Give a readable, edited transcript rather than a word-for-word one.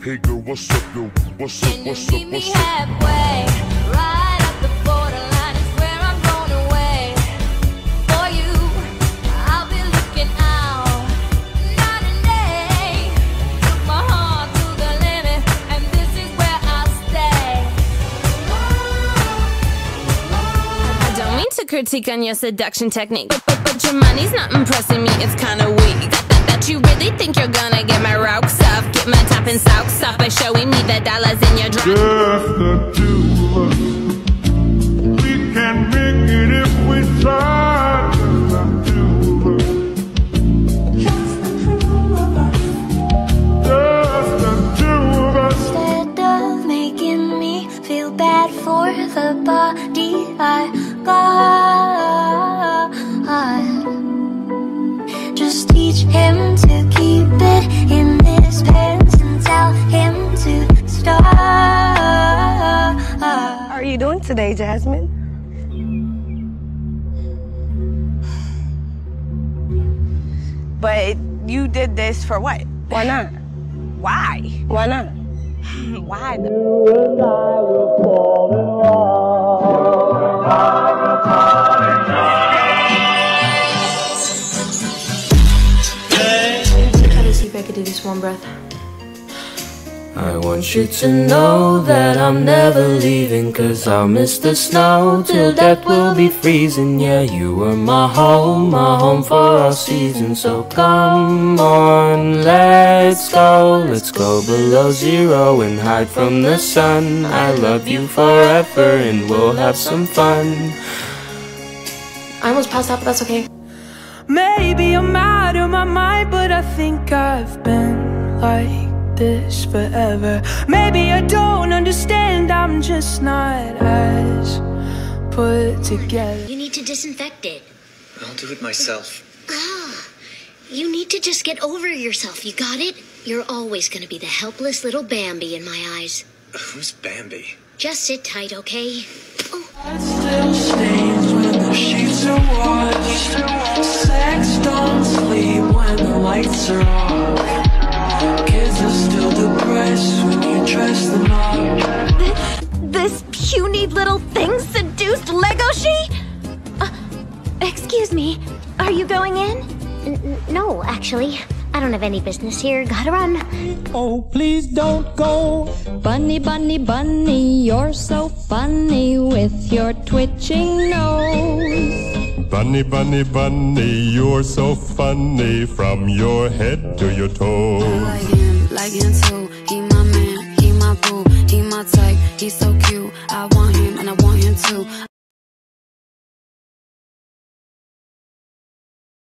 Hey girl, what's up, yo? What's up, Can you what's up, meet me what's up? halfway? Right up the borderline is where I'm going away. For you, I'll be looking out night and day. Took my heart to the limit, and this is where I'll stay. I don't mean to critique on your seduction technique, but your money's not impressing me, it's kinda weak. That you really think you're gonna get my rocks off, get my top and socks off by showing me the dollars in your drum. Just the two of us. We can make it if we try. Just the two of us. Just the two of us. Instead of making me feel bad for the body I got, just teach him to keep it in his pants and tell him to stop. How are you doing today, Jasmine? But you did this for what? Why not? Why? Why not? Why? You and I will fall in love. Try to see if I could do this one breath. I want you to know that I'm never leaving, 'cause I'll miss the snow till death will be freezing. Yeah, you were my home for all seasons. So come on, let's go below zero and hide from the sun. I love you forever and we'll have some fun. I almost passed out, but that's okay. Maybe I'm out of my mind, but I think I've been like this forever. Maybe I don't understand, I'm just not as put together. You need to disinfect it. I'll do it myself. You need to just get over yourself, you got it? You're always gonna be the helpless little Bambi in my eyes. Who's Bambi? Just sit tight, okay? Oh. Still stains when the sheets are washed. Sex don't sleep when the lights are off. Kids are still depressed when you dress them up. This puny little thing seduced Legoshi? Excuse me, are you going in? No, actually. I don't have any business here. Gotta run. Oh, please don't go. Bunny, bunny, bunny, you're so funny with your twitching nose. Bunny, bunny, bunny, you're so funny from your head to your toes. Like him too. He my man, he my boo, he my type, he's so cute. I want him and I want him too.